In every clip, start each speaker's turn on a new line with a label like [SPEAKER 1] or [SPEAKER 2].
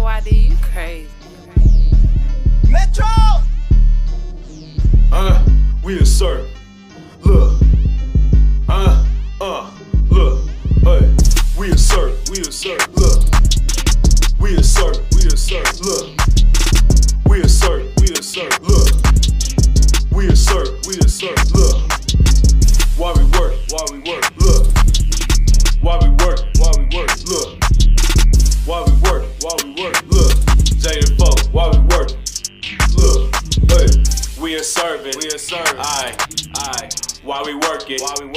[SPEAKER 1] YD, you crazy.
[SPEAKER 2] Metro!
[SPEAKER 3] We assert. Look. Look. Hey. We assert. Look. We assert. Look. We assert. Look. We assert. Look. Why we work. Look. Why we work. Look. Why we work. Look. J4. Why we work. Look. Hey. We are serving. Aye. Why we working?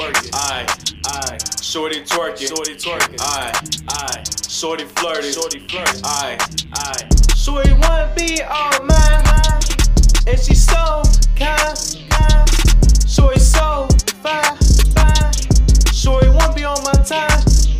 [SPEAKER 3] Aye. Shorty twerking. Aye. Shorty flirting. Aye. Shorty wanna be all mine, and she so kind. Shorty so fine. Shorty wanna be on my time.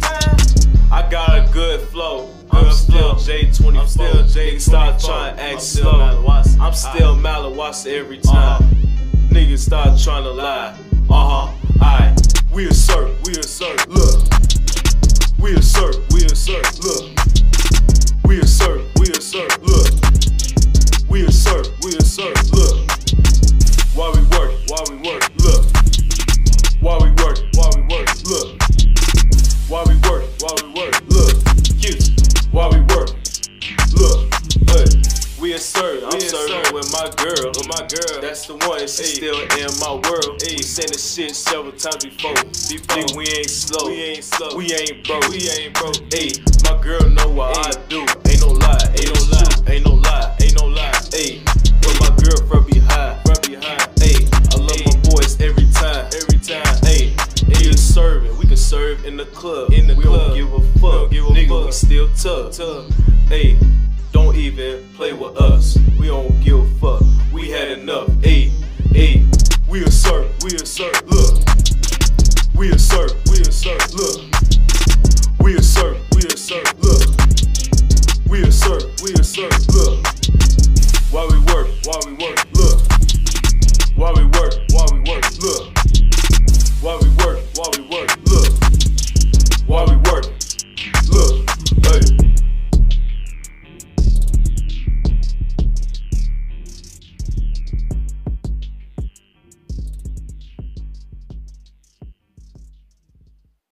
[SPEAKER 3] I got a good flow. I'm still J24. Niggas start trying to act slow. I'm still Malawasa every time. Niggas start trying to lie. Aye. We assert. Look. We assert. Look. We assert. Look. We assert. Look. Why we work. Look. Why we work. Look. Why we work. Look. Why we work. Look. Hey. We assert. I'm serving with my girl. That's the one. She's still in my world. We seen this shit several times before. Nigga, we ain't slow. We ain't broke. Hey, my girl know what I do. Ain't no lie. Ain't no lie. Hey, but my girl from behind. Hey, I love my boys every time. Hey, we are serving. We can serve in the club. We don't give a fuck. Nigga, we still tough. Hey, don't even play with us. We don't give a fuck. We had enough. Hey. We assert. Look. We assert. Look.